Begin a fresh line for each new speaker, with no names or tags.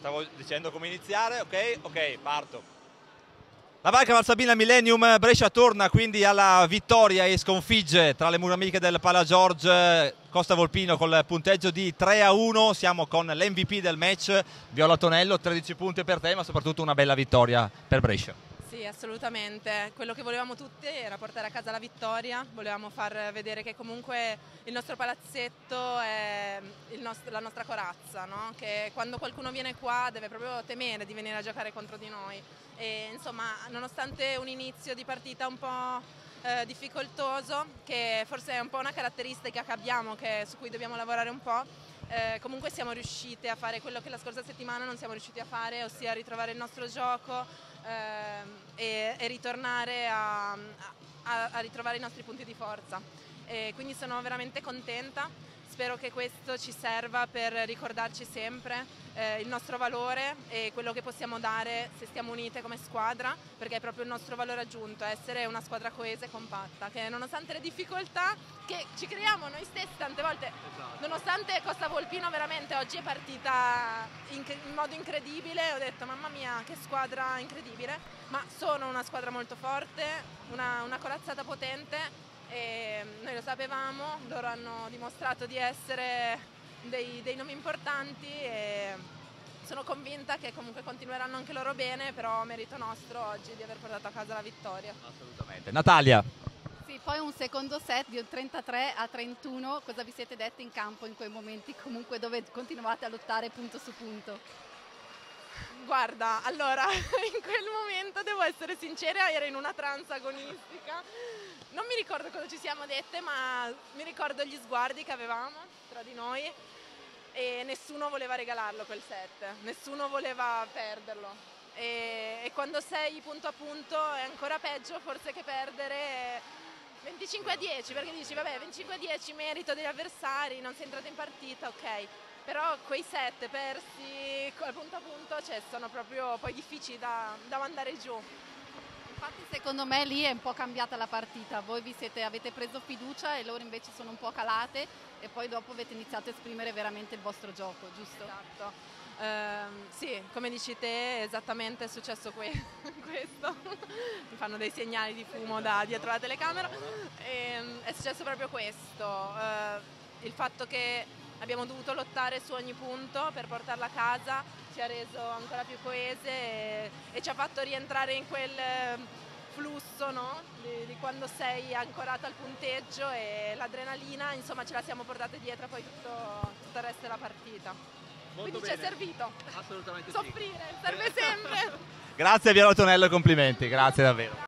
Stavo dicendo come iniziare, ok, parto. La Barca Valsabina Millennium Brescia torna quindi alla vittoria e sconfigge tra le mura amiche del Palagiorge Costa Volpino col punteggio di 3-1. Siamo con l'MVP del match, Viola Tonello, 13 punti per te, ma soprattutto una bella vittoria per Brescia.
Sì, assolutamente. Quello che volevamo tutti era portare a casa la vittoria, volevamo far vedere che comunque il nostro palazzetto è la nostra corazza, no? Che quando qualcuno viene qua deve proprio temere di venire a giocare contro di noi. E insomma, nonostante un inizio di partita un po' difficoltoso, che forse è un po' una caratteristica che abbiamo, su cui dobbiamo lavorare un po', comunque siamo riusciti a fare quello che la scorsa settimana non siamo riusciti a fare, ossia ritrovare il nostro gioco e ritornare a ritrovare i nostri punti di forza. E quindi sono veramente contenta, spero che questo ci serva per ricordarci sempre il nostro valore e quello che possiamo dare se stiamo unite come squadra, perché è proprio il nostro valore aggiunto, essere una squadra coesa e compatta, che nonostante le difficoltà che ci creiamo noi stessi tante volte, nonostante Costa Volpino veramente oggi è partita in modo incredibile, ho detto mamma mia che squadra incredibile, ma sono una squadra molto forte, una corazzata potente e noi lo sapevamo, loro hanno dimostrato di essere dei nomi importanti e sono convinta che comunque continueranno anche loro bene, però merito nostro oggi di aver portato a casa la vittoria.
Assolutamente. Natalia.
Sì, poi un secondo set di 33-31, cosa vi siete detti in campo in quei momenti comunque dove continuavate a lottare punto su punto?
Guarda, allora in quel momento devo essere sincera, ero in una trance agonistica, non mi ricordo cosa ci siamo dette, ma mi ricordo gli sguardi che avevamo tra di noi e nessuno voleva regalarlo quel set, nessuno voleva perderlo e quando sei punto a punto è ancora peggio forse che perdere 25-10, perché dici vabbè 25-10 merito degli avversari, non sei entrato in partita, ok. Però quei set persi punto a punto sono proprio poi difficili da mandare giù.
Infatti secondo me lì è un po' cambiata la partita, voi avete preso fiducia e loro invece sono un po' calate e poi dopo avete iniziato a esprimere veramente il vostro gioco, giusto?
Esatto. Sì, come dici te, esattamente è successo questo. Mi fanno dei segnali di fumo da dietro la telecamera. È successo proprio questo. Il fatto che abbiamo dovuto lottare su ogni punto per portarla a casa ci ha reso ancora più coese e ci ha fatto rientrare in quel flusso, no? di quando sei ancorata al punteggio e l'adrenalina, insomma ce la siamo portate dietro poi tutto il resto della partita.
Molto
Quindi
bene.
ci è servito
Assolutamente
soffrire, serve sempre.
Grazie Viola Tonello e complimenti, grazie davvero.